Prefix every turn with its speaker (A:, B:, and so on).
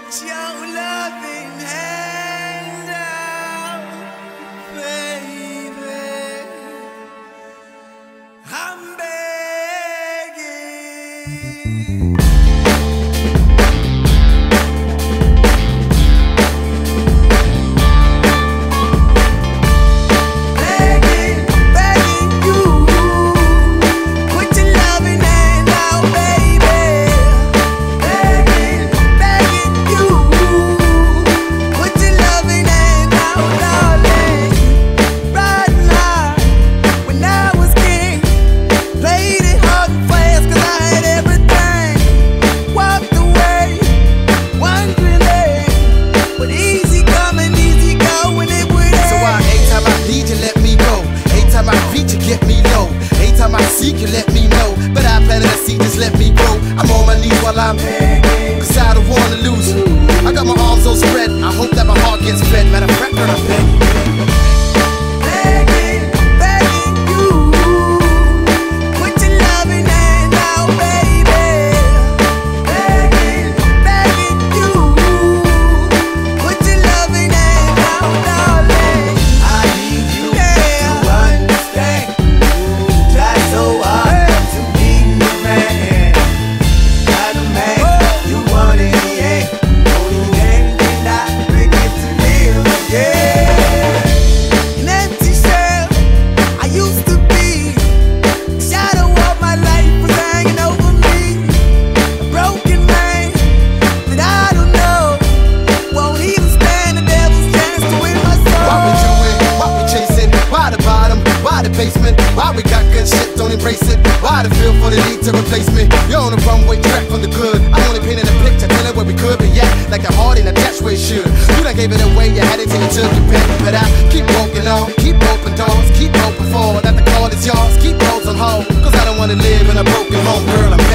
A: Put your loving hand out, baby. I'm begging.
B: You let me know, but I planted a seed, just let me grow. I'm on my knees while I'm begging, cause I don't wanna lose you. I got my arms all spread, I hope that my heart gets fed. Matter of fact, girl, I'm begging. Why we got good shit, don't embrace it? Why the feel for the need to replace me? You're on the runway track from the good. I'm only painting a picture, telling where we could be at. Like the heart in a attached where it should. You done gave it away, you had it till you took your pen. But I keep walking on, keep open doors, keep open for that the call is yours. Keep those on hold, cause I don't wanna live in a broken home, girl.